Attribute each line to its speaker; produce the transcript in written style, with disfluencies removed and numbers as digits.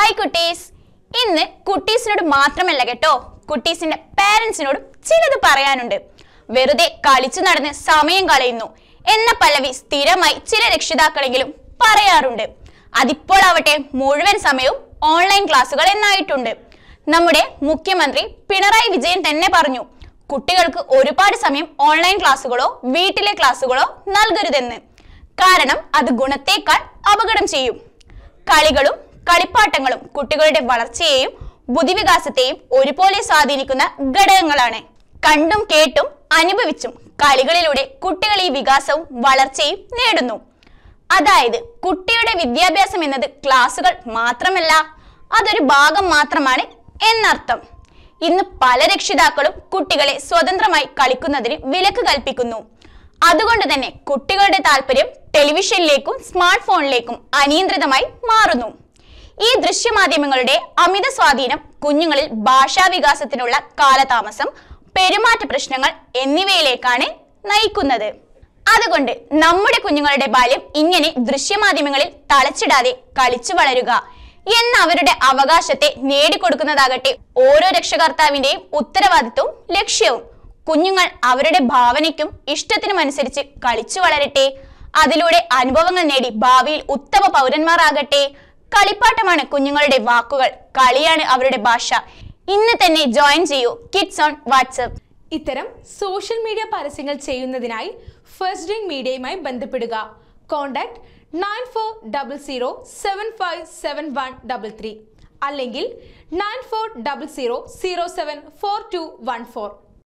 Speaker 1: Hi കുട്ടീസ്. ഇന്ന് കുട്ടീസിനോട് മാത്രമല്ല കേട്ടോ, കുട്ടീസിന്റെ പാരന്റ്സിനോടും ചിലത് പറയാനുണ്ട്. വെറുതെ കളിച്ചു നടന്ന് സമയം കളയുന്നു എന്ന പല്ലവി സ്ഥിരമായി ചില രക്ഷിതാക്കളെങ്കിലും പറയാറുണ്ട്. അതിപ്പോൾ ആവട്ടെ മുഴുവൻ സമയവും ഓൺലൈൻ ക്ലാസ്സുകൾ എന്നായിട്ടുണ്ട്. നമ്മുടെ മുഖ്യമന്ത്രി പിണറായി വിജയൻ തന്നെ പറഞ്ഞു, കുട്ടികൾക്ക് ഒരുപാട് സമയം ഓൺലൈൻ ക്ലാസ്സുകളോ വീട്ടിലെ ക്ലാസ്സുകളോ നൽകരുതെന്ന്. കാരണം അത് ഗുണത്തേക്കാൾ അപകടം ചെയ്യും. കളികളും കളിപ്പാട്ടങ്ങളും കുട്ടികളുടെ വളർച്ചയെയും ബുദ്ധിവികാസത്തെയും ഒരുപോലെ സ്വാധീനിക്കുന്ന ഘടകങ്ങളാണ്. കണ്ടും കേട്ടും അനുഭവിച്ചും കളികളിലൂടെ കുട്ടികൾ ഈ വികാസവും വളർച്ചയും നേടുന്നു. അതായത് കുട്ടിയുടെ വിദ്യാഭ്യാസം എന്നത് ക്ലാസുകൾ മാത്രമല്ല, അതൊരു ഭാഗം മാത്രമാണ് എന്നർത്ഥം. ഇന്ന് പല രക്ഷിതാക്കളും കുട്ടികളെ സ്വതന്ത്രമായി കളിക്കുന്നതിന് വിലക്ക് കൽപ്പിക്കുന്നു. അതുകൊണ്ട് തന്നെ കുട്ടികളുടെ താല്പര്യം ടെലിവിഷനിലേക്കും സ്മാർട്ട് ഫോണിലേക്കും അനിയന്ത്രിതമായി മാറുന്നു. ഈ ദൃശ്യമാധ്യമങ്ങളുടെ അമിത സ്വാധീനം കുഞ്ഞുങ്ങളിൽ ഭാഷാവികാസത്തിനുള്ള കാലതാമസം, പെരുമാറ്റ പ്രശ്നങ്ങൾ എന്നിവയിലേക്കാണ് നയിക്കുന്നത്. അതുകൊണ്ട് നമ്മുടെ കുഞ്ഞുങ്ങളുടെ ബാല്യം ഇങ്ങനെ ദൃശ്യമാധ്യമങ്ങളിൽ തളച്ചിടാതെ കളിച്ചു വളരുക എന്ന അവരുടെ അവകാശത്തെ നേടിക്കൊടുക്കുന്നതാകട്ടെ ഓരോ രക്ഷകർത്താവിന്റെയും ഉത്തരവാദിത്വവും ലക്ഷ്യവും. കുഞ്ഞുങ്ങൾ അവരുടെ ഭാവനയ്ക്കും ഇഷ്ടത്തിനും അനുസരിച്ച് കളിച്ചു വളരട്ടെ. അതിലൂടെ അനുഭവങ്ങൾ നേടി ഭാവിയിൽ ഉത്തമ പൗരന്മാരാകട്ടെ. കളിപ്പാട്ടമാണ് കുഞ്ഞുങ്ങളുടെ വാക്കുകൾ, കളിയാണ് അവരുടെ ഭാഷ. ഇന്ന് തന്നെ ജോയിൻ ചെയ്യൂ കിഡ്സ് ഓൺ വാട്സ്ആപ്പ്.
Speaker 2: ഇത്തരം സോഷ്യൽ മീഡിയ പരസ്യങ്ങൾ ചെയ്യുന്നതിനായി ഫസ്റ്റ് ഡ്രിങ്ക് മീഡിയയുമായി ബന്ധപ്പെടുക. കോൺടാക്ട് 9400757133 അല്ലെങ്കിൽ 9400074214.